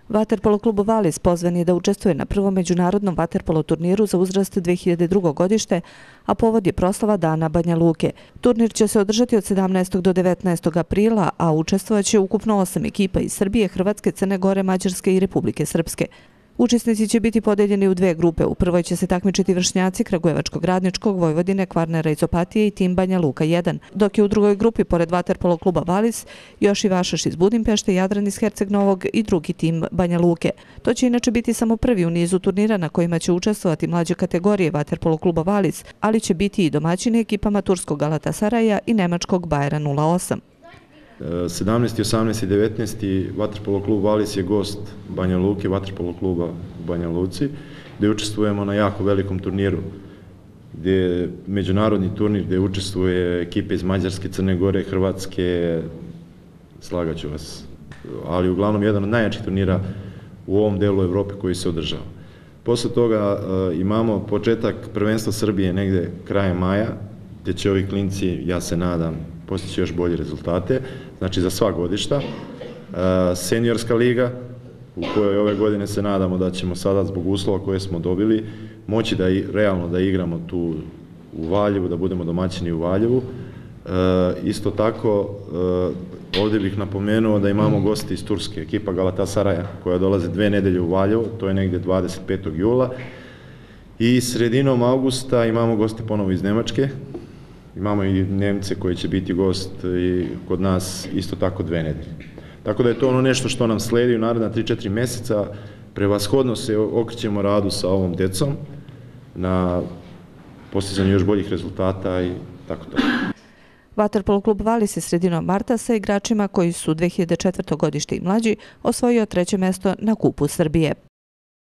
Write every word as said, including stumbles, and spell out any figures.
Vaterpolo klub Valis pozvan je da učestvuje na prvom međunarodnom vaterpolo turniru za uzrast dve hiljade drugo godište, a povod je proslava Dana Banja Luke. Turnir će se održati od sedamnaestog do devetnaestog aprila, a učestvovaće ukupno osam ekipa iz Srbije, Hrvatske, Crne Gore, Mađarske i Republike Srpske. Učesnici će biti podeljeni u dve grupe. U prvoj će se takmičiti vršnjaci Kragujevačkog, Radničkog, Vojvodine, Kvarnera iz Opatije i tim Banja Luka jedan, dok je u drugoj grupi, pored vaterpolo kluba Valis, još i Vašaš iz Budimpešte, Jadran iz Herceg Novog i drugi tim Banja Luke. To će inače biti samo prvi u nizu turnira na kojima će učestvovati mlađe kategorije vaterpolo kluba Valis, ali će biti i domaćini ekipama turskog Galatasaraja i nemačkog Bajera nula osam. sedamnaesti, osamnaesti i devetnaesti vaterpolo klub Valis je gost Banja Luke, vaterpolo kluba u Banja Luci, gdje učestvujemo na jako velikom turniru, gdje je međunarodni turnir gdje učestvuje ekipe iz Mađarske, Crne Gore, Hrvatske, slagaću vas, ali uglavnom jedan od najjačih turnira u ovom delu Evrope koji se održava. Posle toga imamo početak prvenstva Srbije negdje krajem maja, gdje će ovi klinci, ja se nadam, postići još bolje rezultate, znači za sva godišta. Seniorska liga, u kojoj ove godine se nadamo da ćemo sada zbog uslova koje smo dobili moći da i realno da igramo tu u Valjevu, da budemo domaćini u Valjevu. Isto tako, ovdje bih napomenuo da imamo gosti iz Turske, ekipa Galatasaraja, koja dolaze dve nedelje u Valjevu, to je negdje dvadeset petog jula. I sredinom augusta imamo gosti ponovo iz Nemačke. Imamo i Nemce koji će biti gost i kod nas isto tako dve nedelje. Tako da je to ono nešto što nam sledi u naredna tri četiri mjeseca. Prevashodno se okrećemo radu sa ovom decom na postizanju još boljih rezultata i tako to. Vaterpolo klub Valis je sredinom marta sa igračima koji su dve hiljade četvrtog godište i mlađi osvojio treće mesto na Kupu Srbije.